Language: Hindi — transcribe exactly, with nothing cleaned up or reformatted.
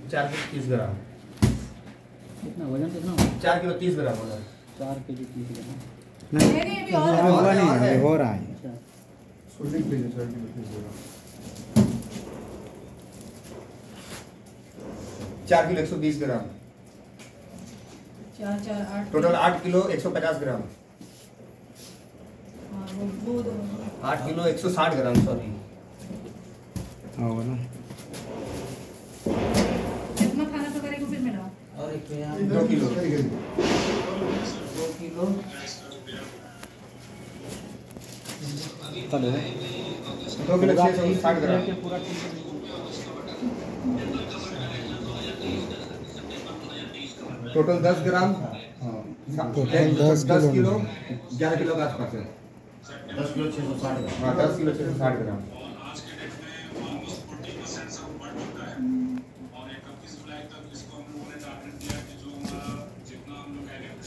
चार किलो तीस ग्राम। कितना वजन कितना? चार किलो तीस ग्राम होगा। चार के जी तीस ग्राम। नहीं नहीं अभी और हुआ नहीं है, हो रहा है। अच्छा लिख दीजिए चार किलो तीस ग्राम। चार किलो एक सौ बीस ग्राम। चार चार आठ टोटल आठ किलो एक सौ पचास ग्राम। हाँ वो वो दो आठ किलो एक सौ साठ ग्राम सॉरी। होगा ना। कितना खाना पकाने को फिर मिला? और एक यहाँ दो किलो दो किलो हेलो दो किलो छः सौ साठ ग्राम। पूरा ठीक है। टोटल दस ग्राम। हाँ टोटल दस दस किलो किलो ग्यारह किलो के आसपास है। दस किलो छः सौ साठ ग्राम। हाँ दस किलो छः सौ साठ ग्राम।